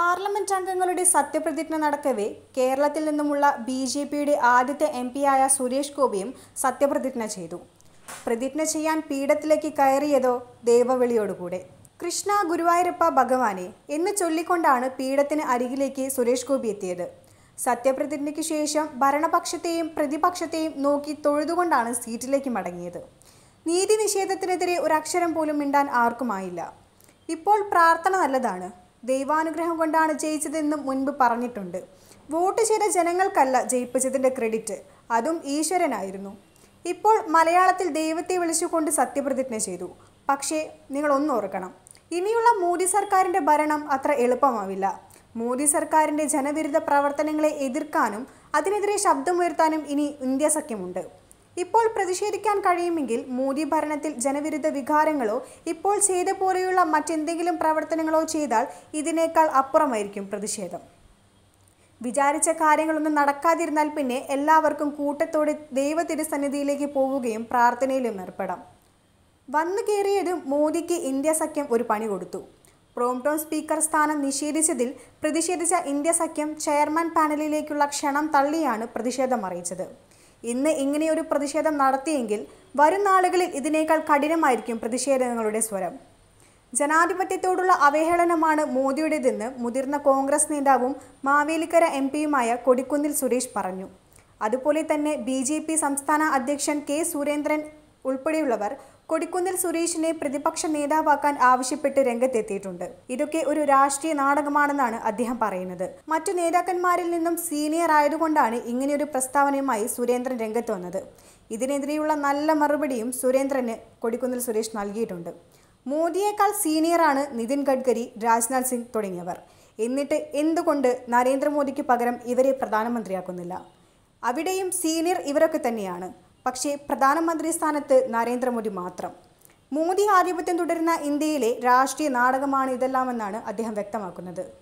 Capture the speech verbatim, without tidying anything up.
Parliament അംഗങ്ങളുടെ സത്യപ്രതിജ്ഞ നടക്കവേ കേരളത്തിൽ നിന്നുമുള്ള ബി ജെ പിയുടെ ആദ്യത്തെ എം പിയായ സുരേഷ് ഗോപിയും സത്യപ്രതിജ്ഞ ചെയ്തു. പ്രതിജ്ഞ ചെയ്യാൻ പീഠത്തിലേക്ക് കയറിയതോ ദേവവിളിയോടുകൂടെ. കൃഷ്ണ ഗുരുവായൂരപ്പ ഭഗവാനെ എന്ന് ചൊല്ലിക്കൊണ്ടാണ് പീഠത്തിന് അരികിലേക്ക് സുരേഷ് ഗോപി എത്തിയത്. സത്യപ്രതിജ്ഞയ്ക്ക് ശേഷം ഭരണപക്ഷത്തെയും പ്രതിപക്ഷത്തെയും നോക്കി തൊഴുതുകൊണ്ടാണ് സീറ്റിലേക്ക് മടങ്ങിയത്. നീതി നിഷേധത്തിനെതിരെ ഒരക്ഷരം പോലും മിണ്ടാൻ ആർക്കുമായില്ല. ഇപ്പോൾ പ്രാർത്ഥന നല്ലതാണ്, ദൈവാനുഗ്രഹം കൊണ്ടാണ് ജയിച്ചതെന്നും മുൻപ് പറഞ്ഞിട്ടുണ്ട്. വോട്ട് ചെയ്ത ജനങ്ങൾക്കല്ല ജയിപ്പിച്ചതിൻ്റെ ക്രെഡിറ്റ്, അതും ഈശ്വരനായിരുന്നു. ഇപ്പോൾ മലയാളത്തിൽ ദൈവത്തെ വിളിച്ചുകൊണ്ട് സത്യപ്രതിജ്ഞ ചെയ്തു. പക്ഷേ നിങ്ങൾ ഒന്നോർക്കണം, ഇനിയുള്ള മോദി സർക്കാരിൻ്റെ ഭരണം അത്ര എളുപ്പമാവില്ല. മോദി സർക്കാരിൻ്റെ ജനവിരുദ്ധ പ്രവർത്തനങ്ങളെ എതിർക്കാനും അതിനെതിരെ ശബ്ദമുയർത്താനും ഇനി ഇന്ത്യ സഖ്യമുണ്ട്. ഇപ്പോൾ പ്രതിഷേധിക്കാൻ കഴിയുമെങ്കിൽ മോദി ഭരണത്തിൽ ജനവിരുദ്ധ വികാരങ്ങളോ ഇപ്പോൾ ചെയ്ത പോലെയുള്ള മറ്റെന്തെങ്കിലും പ്രവർത്തനങ്ങളോ ചെയ്താൽ ഇതിനേക്കാൾ അപ്പുറമായിരിക്കും പ്രതിഷേധം. വിചാരിച്ച കാര്യങ്ങളൊന്നും നടക്കാതിരുന്നാൽ പിന്നെ എല്ലാവർക്കും കൂട്ടത്തോടെ ദൈവ തിരുസന്നിധിയിലേക്ക് പോവുകയും പ്രാർത്ഥനയിലും ഏർപ്പെടാം. വന്നു കയറിയതും മോദിക്ക് ഇന്ത്യ സഖ്യം ഒരു പണി കൊടുത്തു. പ്രോംടോം സ്പീക്കർ സ്ഥാനം നിഷേധിച്ചതിൽ പ്രതിഷേധിച്ച ഇന്ത്യ സഖ്യം ചെയർമാൻ പാനലിലേക്കുള്ള ക്ഷണം തള്ളിയാണ് പ്രതിഷേധം അറിയിച്ചത്. ഇന്ന് ഇങ്ങനെയൊരു പ്രതിഷേധം നടത്തിയെങ്കിൽ വരും നാളുകളിൽ ഇതിനേക്കാൾ കഠിനമായിരിക്കും പ്രതിഷേധങ്ങളുടെ സ്വരം. ജനാധിപത്യത്തോടുള്ള അവഹേളനമാണ് മോദിയുടേതെന്ന് മുതിർന്ന കോൺഗ്രസ് നേതാവും മാവേലിക്കര എം പിയുമായ കൊടിക്കുന്നിൽ സുരേഷ് പറഞ്ഞു. അതുപോലെ തന്നെ ബി ജെ പി സംസ്ഥാന അധ്യക്ഷൻ കെ സുരേന്ദ്രൻ ഉൾപ്പെടെയുള്ളവർ കൊടിക്കുന്നിൽ സുരേഷിനെ പ്രതിപക്ഷ നേതാവാക്കാൻ ആവശ്യപ്പെട്ട് രംഗത്തെത്തിയിട്ടുണ്ട്. ഇതൊക്കെ ഒരു രാഷ്ട്രീയ നാടകമാണെന്നാണ് അദ്ദേഹം പറയുന്നത്. മറ്റു നേതാക്കന്മാരിൽ നിന്നും സീനിയർ ആയതുകൊണ്ടാണ് ഇങ്ങനെയൊരു പ്രസ്താവനയുമായി സുരേന്ദ്രൻ രംഗത്ത് വന്നത്. ഇതിനെതിരെയുള്ള നല്ല മറുപടിയും സുരേന്ദ്രന് കൊടിക്കുന്നിൽ സുരേഷ് നൽകിയിട്ടുണ്ട്. മോദിയേക്കാൾ സീനിയറാണ് നിതിൻ ഗഡ്കരി, രാജ്നാഥ് സിംഗ് തുടങ്ങിയവർ. എന്നിട്ട് എന്തുകൊണ്ട് നരേന്ദ്രമോദിക്ക് പകരം ഇവരെ പ്രധാനമന്ത്രിയാക്കുന്നില്ല? അവിടെയും സീനിയർ ഇവരൊക്കെ തന്നെയാണ്. പക്ഷേ പ്രധാനമന്ത്രി സ്ഥാനത്ത് നരേന്ദ്രമോദി മാത്രം. മോദി ആധിപത്യം തുടരുന്ന ഇന്ത്യയിലെ രാഷ്ട്രീയ നാടകമാണ് ഇതെല്ലാമെന്നാണ് അദ്ദേഹം വ്യക്തമാക്കുന്നത്.